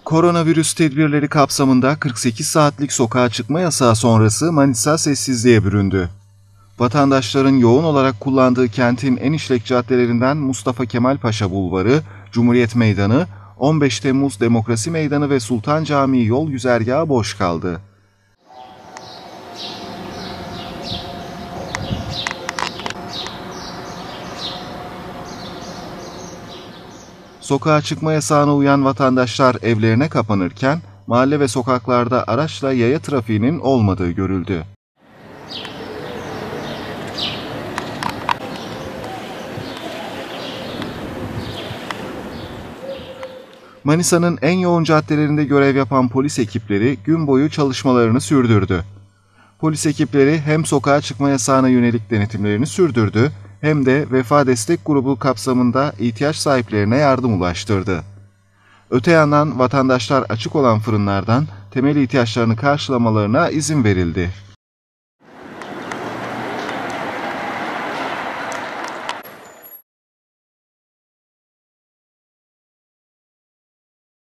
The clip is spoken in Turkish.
Koronavirüs tedbirleri kapsamında 48 saatlik sokağa çıkma yasağı sonrası Manisa sessizliğe büründü. Vatandaşların yoğun olarak kullandığı kentin en işlek caddelerinden Mustafa Kemal Paşa Bulvarı, Cumhuriyet Meydanı, 15 Temmuz Demokrasi Meydanı ve Sultan Camii yol güzergahı boş kaldı. Sokağa çıkma yasağına uyan vatandaşlar evlerine kapanırken, mahalle ve sokaklarda araçla yaya trafiğinin olmadığı görüldü. Manisa'nın en yoğun caddelerinde görev yapan polis ekipleri gün boyu çalışmalarını sürdürdü. Polis ekipleri hem sokağa çıkma yasağına yönelik denetimlerini sürdürdü, hem de Vefa Destek Grubu kapsamında ihtiyaç sahiplerine yardım ulaştırdı. Öte yandan vatandaşlar açık olan fırınlardan temel ihtiyaçlarını karşılamalarına izin verildi.